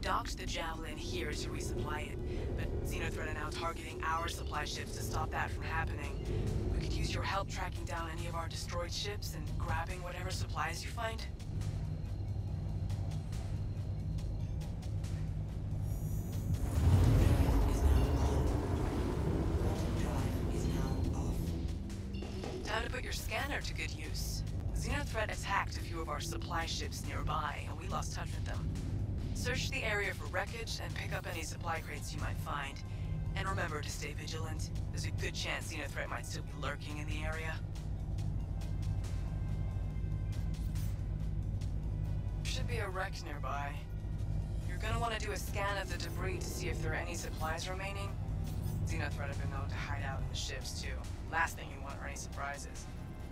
docked the Javelin here to resupply it, but Xenothreat are now targeting our supply ships to stop that from happening. We could use your help tracking down any of our destroyed ships and grabbing whatever supplies you find. Time to put your scanner to good use. Xenothreat attacked a few of our supply ships nearby, and we lost touch with them. Search the area for wreckage and pick up any supply crates you might find. And remember to stay vigilant. There's a good chance Xenothreat might still be lurking in the area. Should be a wreck nearby. You're gonna want to do a scan of the debris to see if there are any supplies remaining. Xenothreat have been known to hide out in the ships too. Last thing you want are any surprises.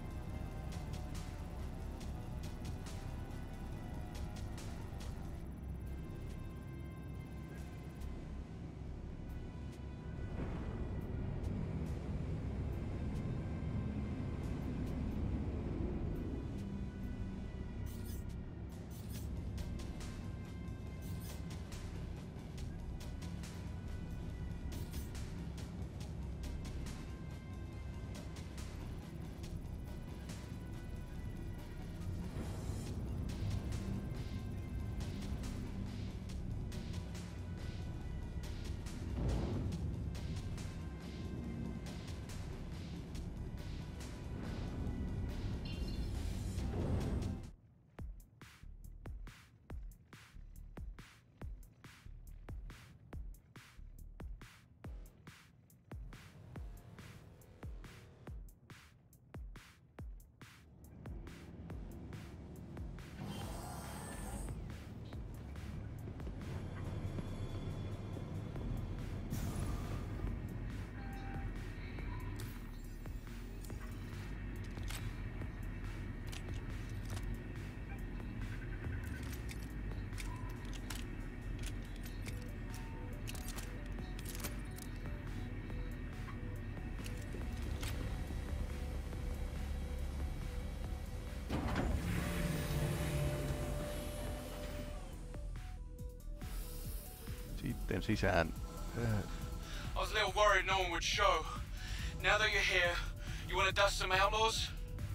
Sitten sisään. I was a little worried no one would show. Now that you're here, you want to dust some outlaws?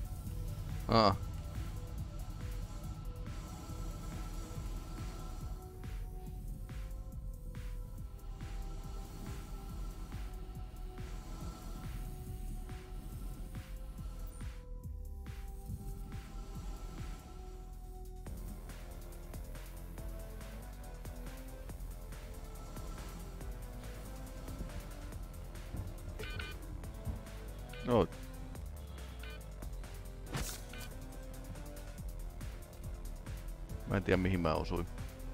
No. Mä en tiedä mihin mä osuin.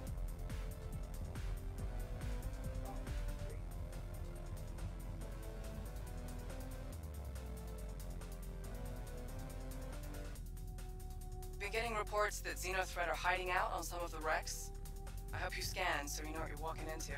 Been getting reports that Xenothreat are hiding out on some of the wrecks. I hope you scan so you know what you're walking into.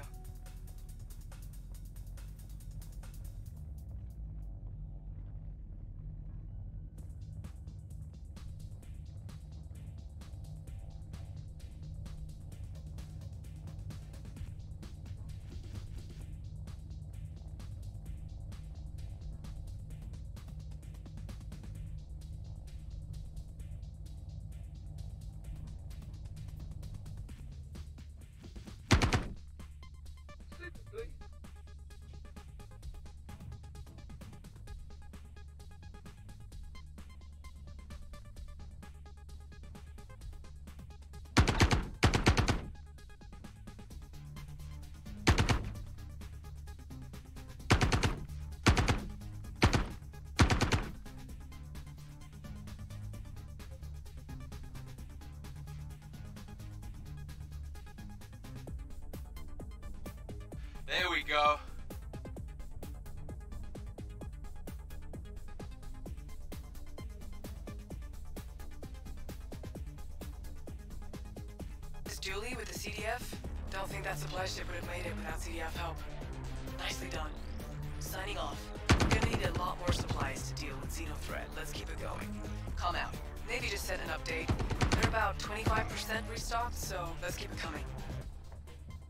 There we go. This is Julie with the CDF. Don't think that supply ship would have made it without CDF help. Nicely done. Signing off. We're gonna need a lot more supplies to deal with Xenothreat. Let's keep it going. Calm out. Navy just sent an update. They're about 25% restocked, so let's keep it coming.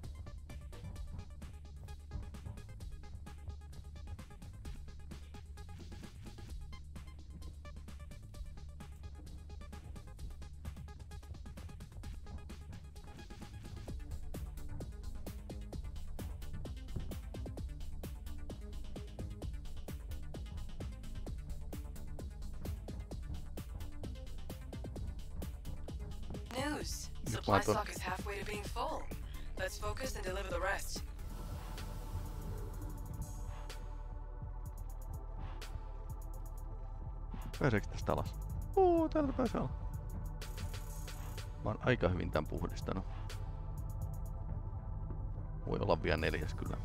news. Nyt mä Supply oon ton- stock is halfway to being full. Let's focus and deliver the rest. Pääseekö tästä alas? Täältä pääsee alas. Mä oon aika hyvin tän puhdistanut. Voi olla vielä 4 kyllä.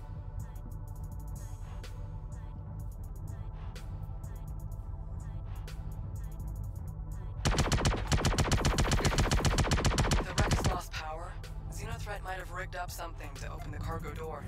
The wreck has lost power. Xenothreat might have rigged up something to open the cargo door.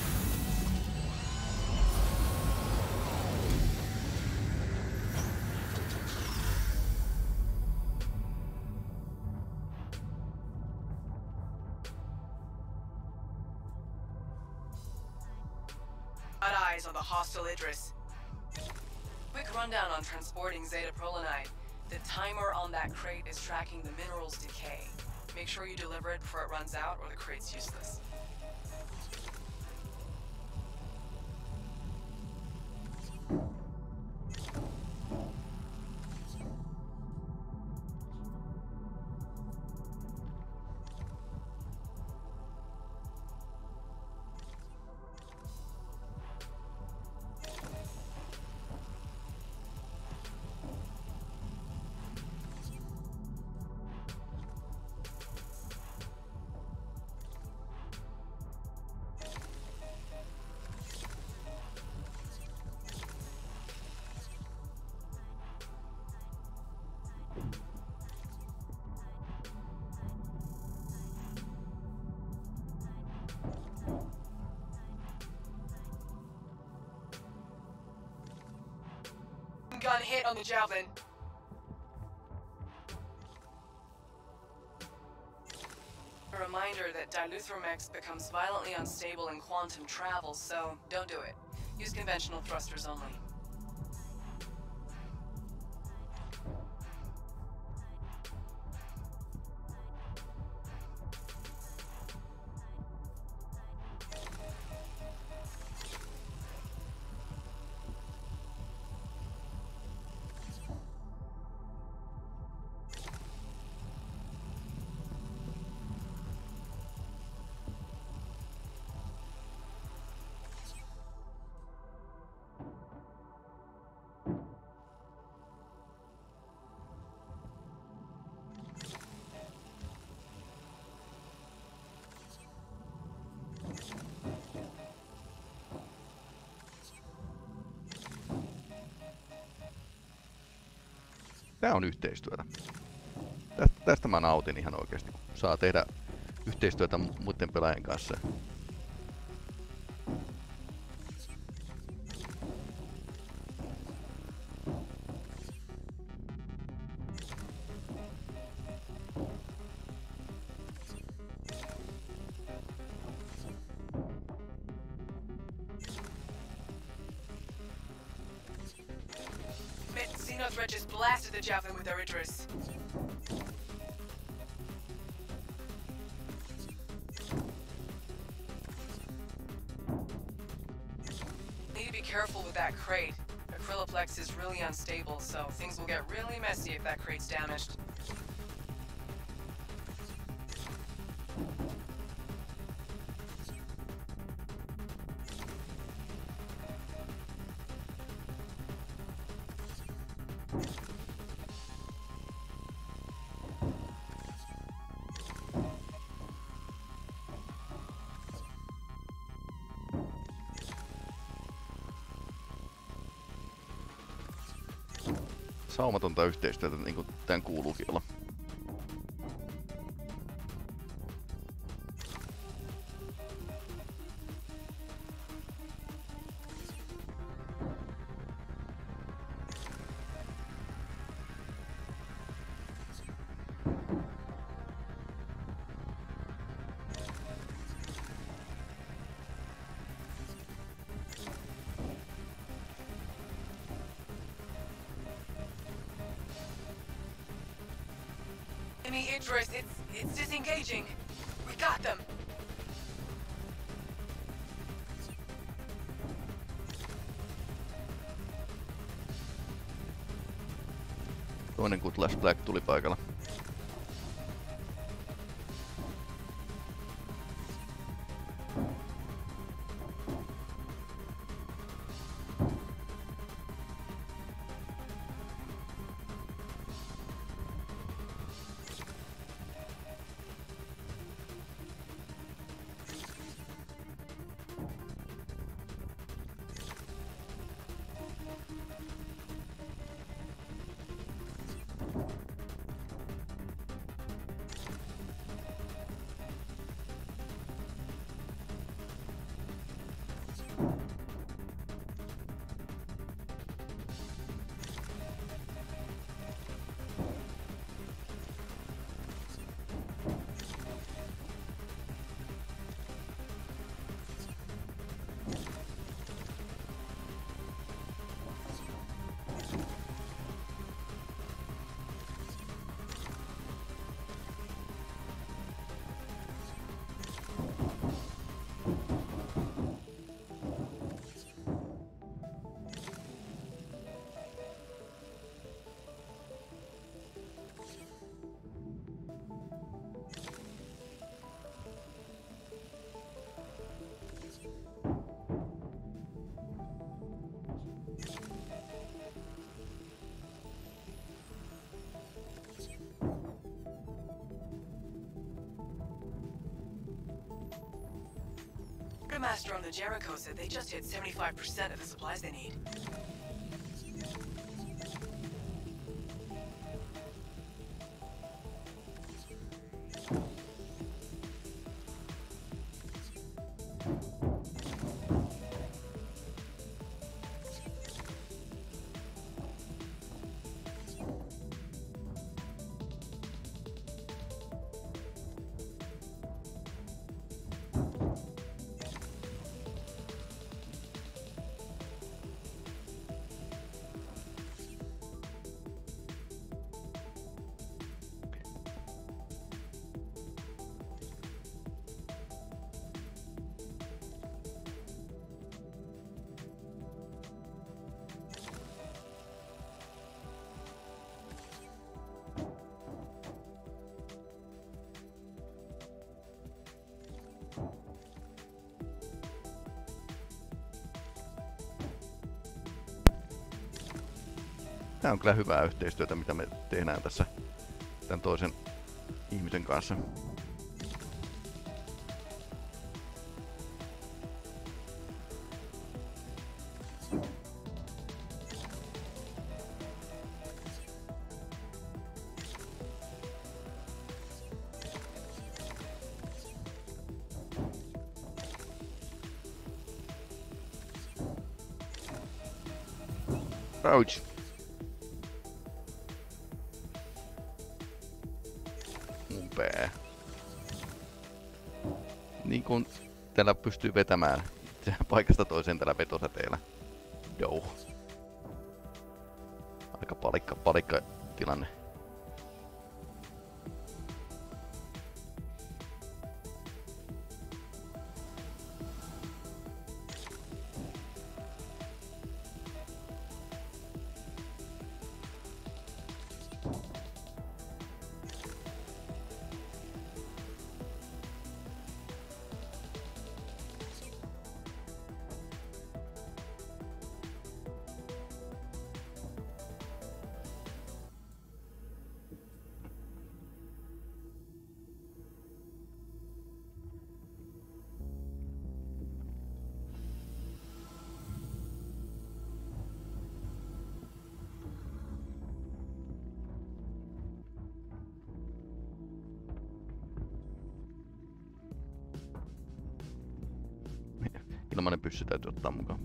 Got eyes on the hostile Idris. Quick rundown on transporting Zeta Prolinite. The timer on that crate is tracking the mineral's decay. Make sure you deliver it before it runs out or the crate's useless. Gun hit on the Javelin. A reminder that Diluthromex becomes violently unstable in quantum travel, so don't do it. Use conventional thrusters only. Tää on yhteistyötä. Tästä mä nautin ihan oikeesti, kun saa tehdä yhteistyötä muiden pelaajien kanssa. Xenothreat just blasted the Javelin with their Idris. Need to be careful with that crate. Acryloplex is really unstable, so things will get really messy if that crate's damaged. Saumatonta yhteistyötä, niin kuin tän kuuluukin olla. Enemy Idris, it's disengaging. We got them. Toinen Cutlass Black tuli paikalla. Master on the Jericho said they just hit 75% of the supplies they need. Tää on kyllä hyvää yhteistyötä, mitä me tehdään tässä tämän toisen ihmisen kanssa. Ouch. Mun pää. Niin kun täällä pystyy vetämään paikasta toiseen tällä vetosäteellä. Joo. Aika palikka tilanne. Ilmainen pyssy täytyy ottaa mukaan.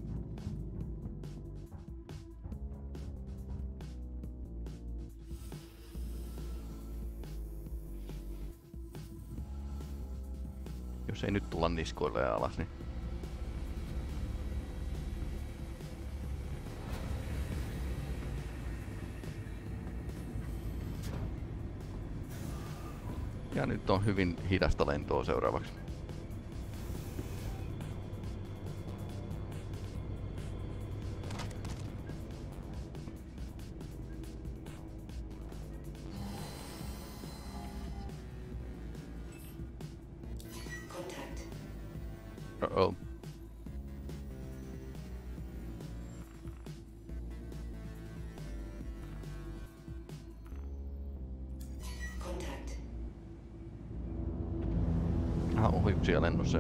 Jos ei nyt tulla niskoille alas, niin... Ja nyt on hyvin hidasta lentoa seuraavaksi. Uh-oh. Contact. Ohjuksia lennossa.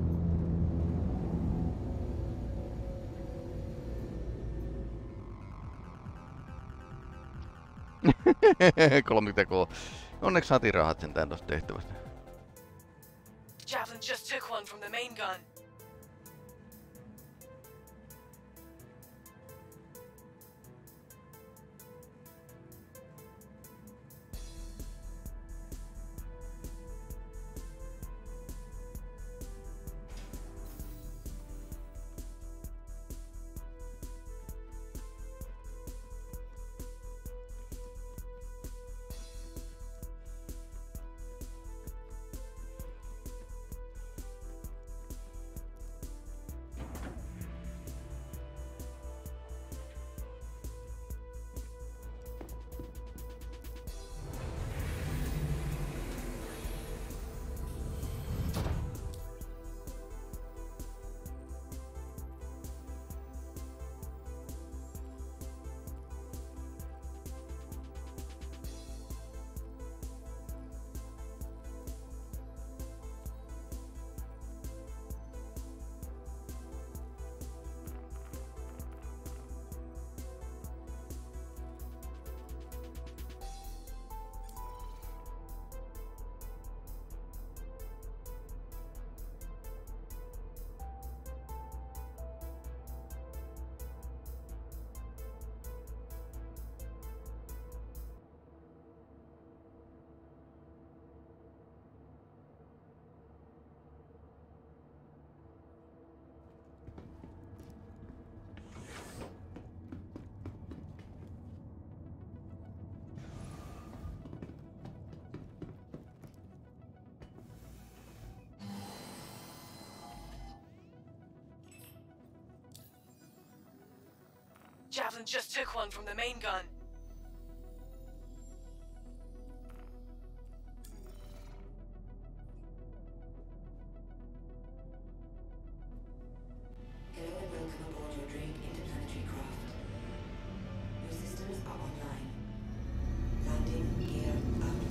Kolmiktekoa. Onneksi saatiin rahat sentään tosta tehtävästä. Javelin just took one from the main gun. Javelin just took one from the main gun. Hello and welcome aboard your Drake interplanetary craft. Your systems are online. Landing gear up.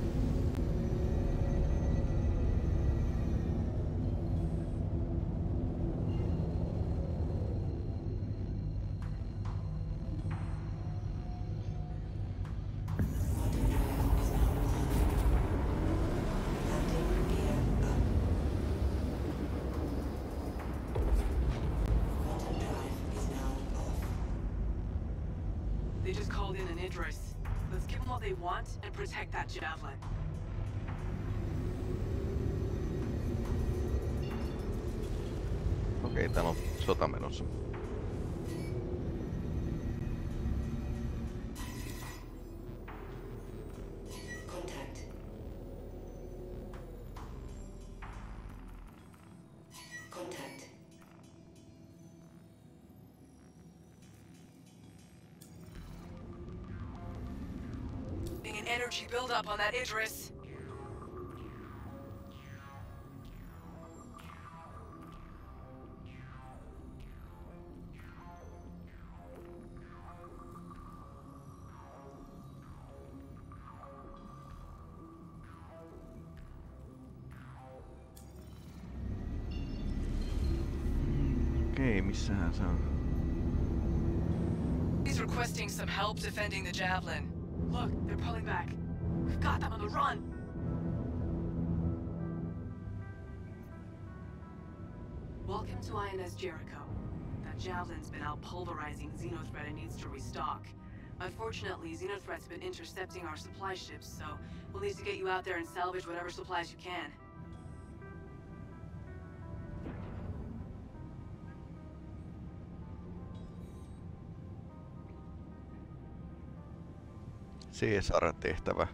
Quantum drive is now on. Landing gear up. Quantum drive is now off. They just called in an Idris. Let's give them what they want and protect that Javelin. Okei, täällä on sota menossa. Contact. Contact. Seeing an energy buildup on that Idris. Okei, missähän se on? He's requesting some help defending the Javelin. Look, they're pulling back. We've got them on the run. Welcome to INS Jericho. That Javelin's been out pulverizing Xenothreat and needs to restock. Unfortunately, Xenothreat's been intercepting our supply ships, so we'll need to get you out there and salvage whatever supplies you can. CSR-tehtävä.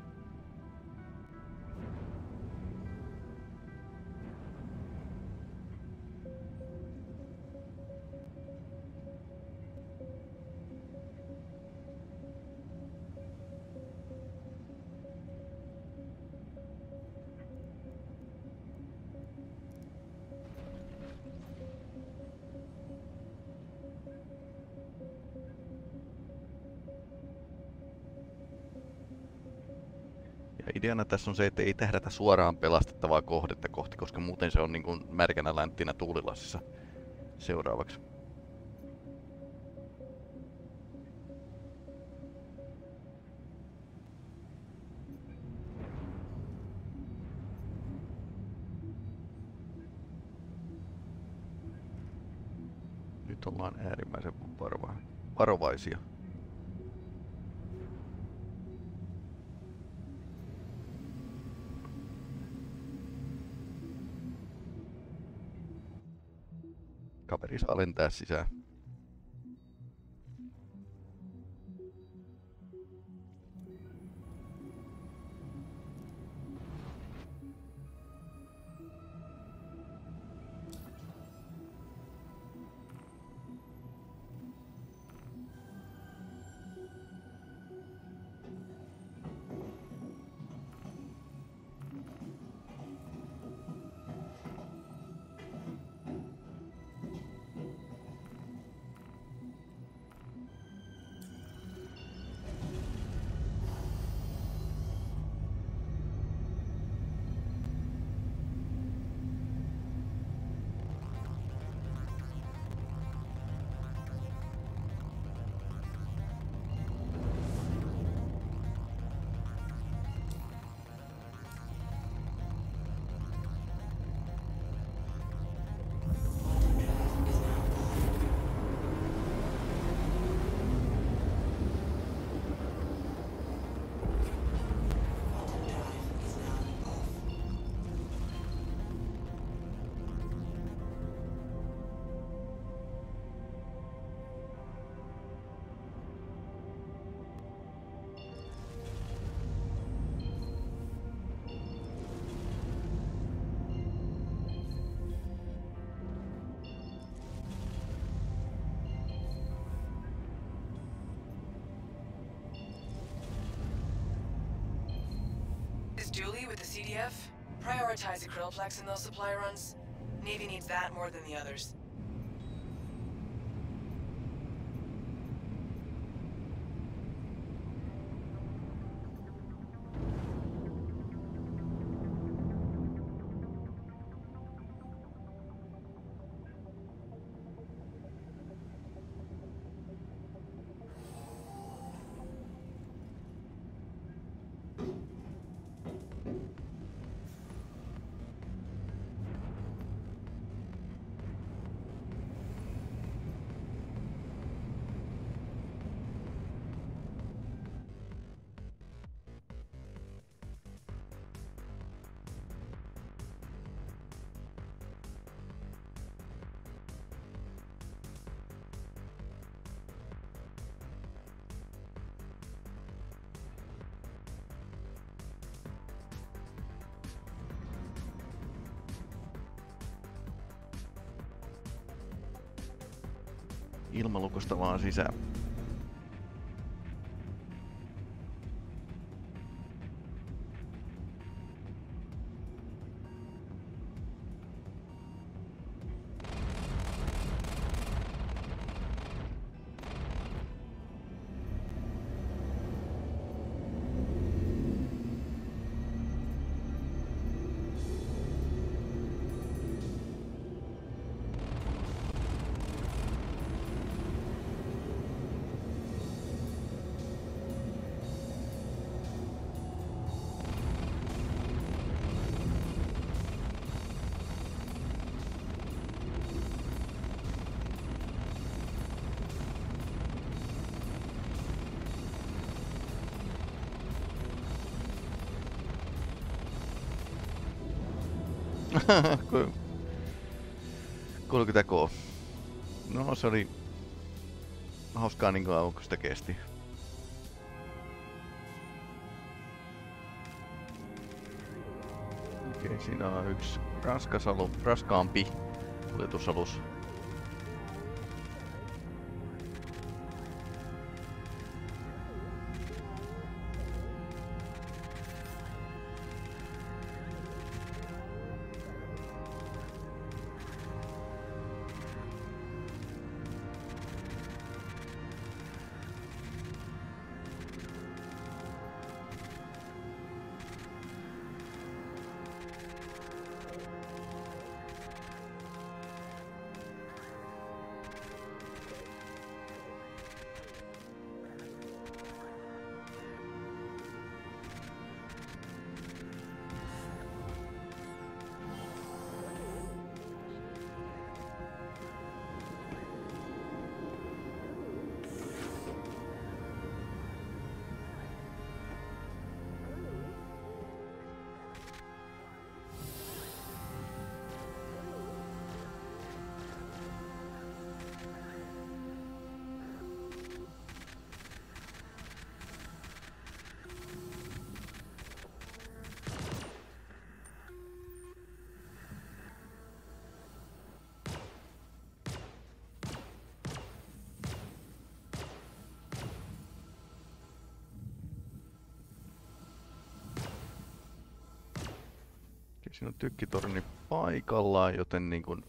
Ja ideana tässä on se, että ei tähdätä suoraan pelastettavaa kohdetta kohti, koska muuten se on niin kuin märkänä länttinä tuulilassissa seuraavaksi. Nyt ollaan äärimmäisen varovaisia. Kaveri saa lentää sisään. prioritize Acrylplex in those supply runs. Navy needs that more than the others. Ilmalukosta vaan sisään. Ku- 30K. No se oli hauskaa niin kauan kun sitä kesti. Okei, siinä on yksi raskaampi kuljetusalus. Siinä on tykkitorni paikallaan, joten niin kun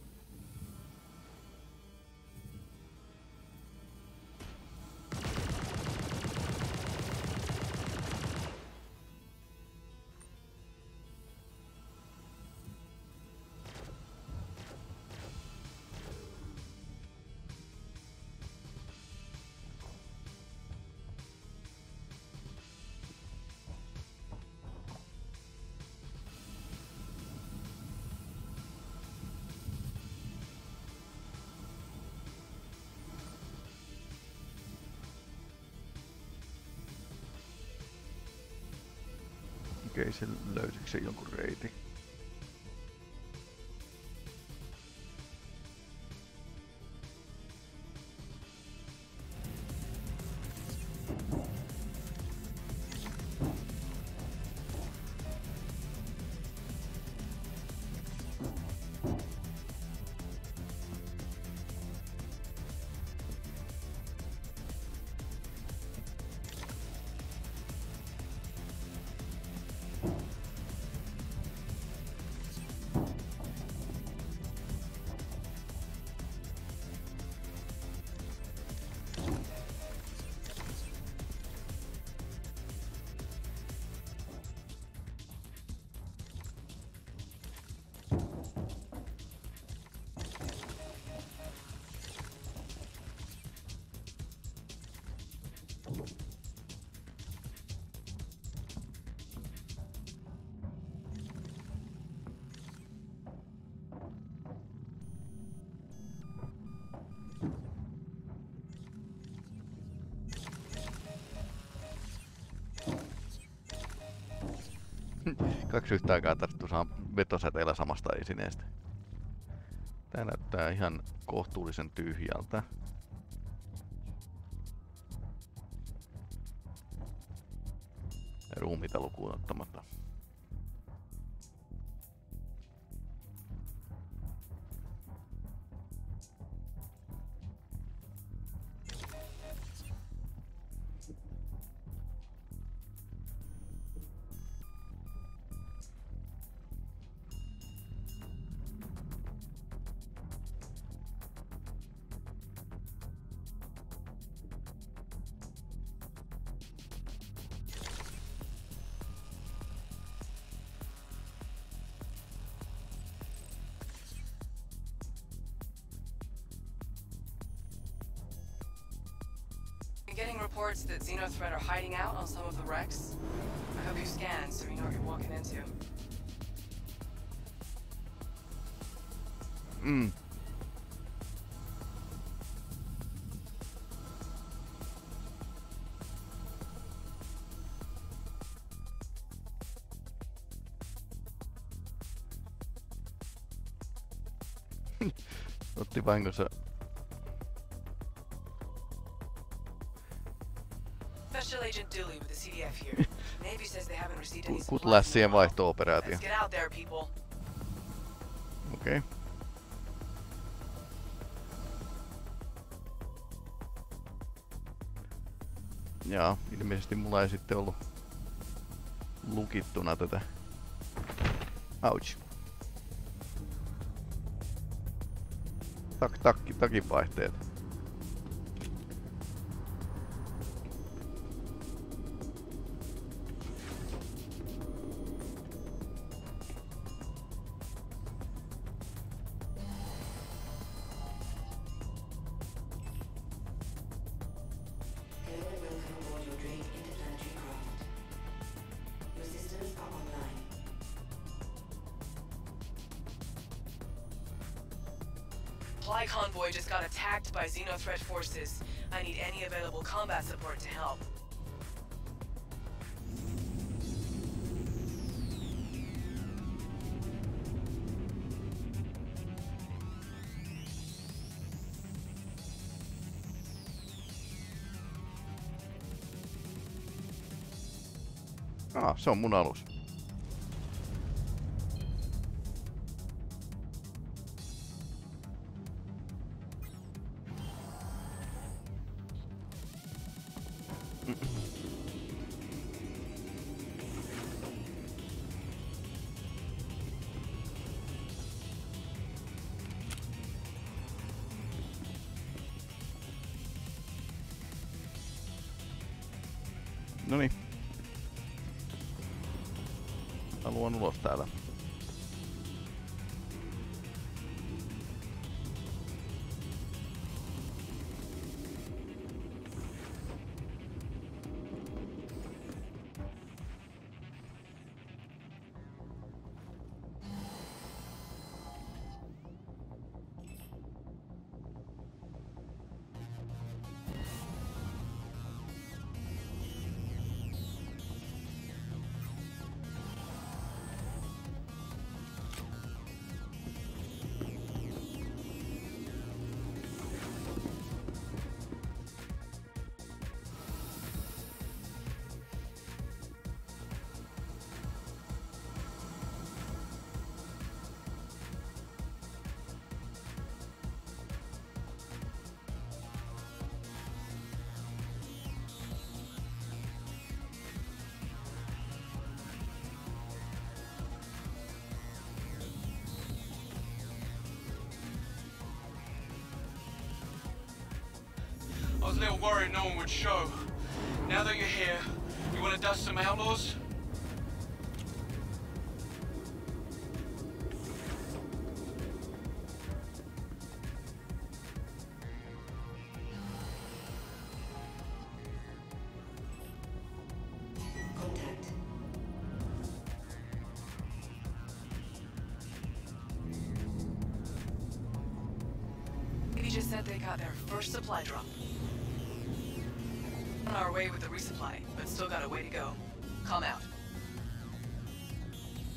okei, se löysikö se jonkun reitin? 2 yhtä aikaa tarttuu vetosäteellä samasta esineestä. Tää näyttää ihan kohtuullisen tyhjältä. Ruumiita lukuun ottamatta. Getting reports that Xenothreat are hiding out on some of the wrecks. I hope you scan so you know what you're walking into. Otti vahingossa. Special Agent Dooley with the CDF here. Navy says they haven't received any supplies. Kutlässien vaihto-operaatio. Let's get out there, people. Okei. Jaa, ilmeisesti mulla ei sitten ollut lukittuna tätä. Ouch. Takinvaihteet. Hello and welcome aboard your Drake interplanetary craft. Your systems are online. Supply convoy just got attacked by Xenothreat forces. I need any available combat support to help. Se on mun alus. Noniin. Haluan ulos täällä. I was a little worried no one would show. Now that you're here, you want to dust some outlaws? Contact. He just said they got their first supply drop. On our way with the resupply, but still got a way to go. Calm out.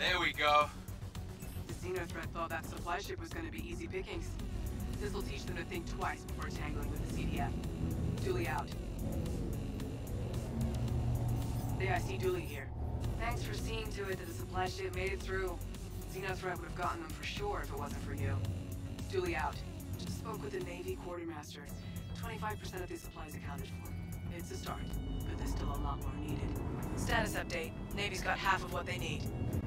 There we go. The Xenothreat thought that supply ship was going to be easy pickings. This'll teach them to think twice before tangling with the CDF. Dooley out. Hey, I see Dooley here. Thanks for seeing to it that the supply ship made it through. Xenothreat would have gotten them for sure if it wasn't for you. Dooley out. Just spoke with the Navy quartermaster. 25% of these supplies accounted for. It's a start, but there's still a lot more needed. Status update. Navy's got half of what they need.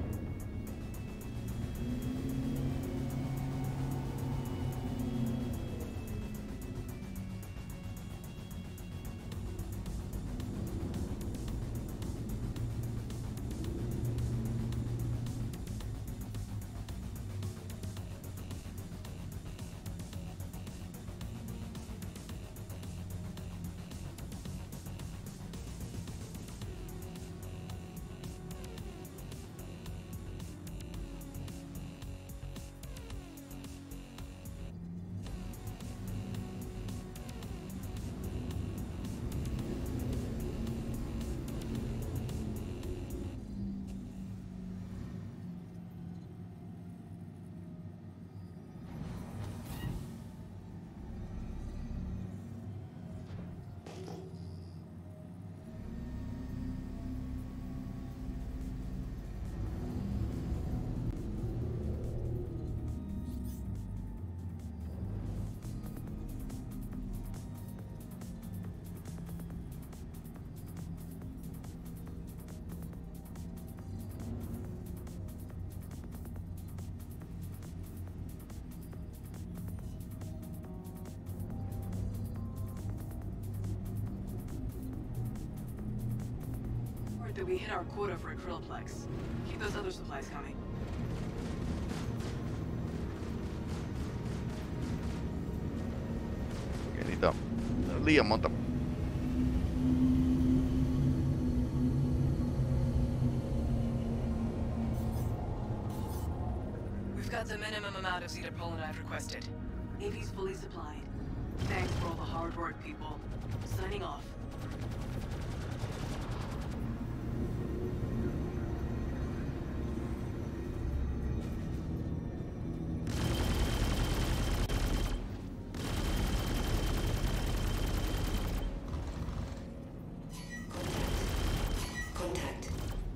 That we hit our quota for Acryloplex. Keep those other supplies coming. Okei, niitä on liian monta. We've got the minimum amount of Zetaprolin I've requested. Navy's fully supplied. Thanks for all the hard work, people. Signing off. Contact.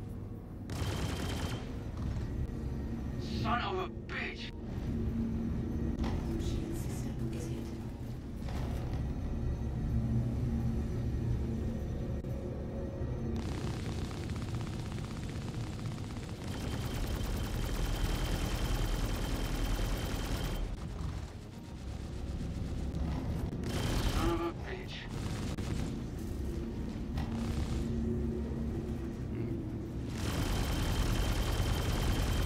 Son of a bitch! Shield system is hit. Son of a bitch.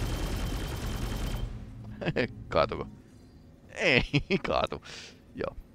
Kaatuko? Ei, kaatu. Joo.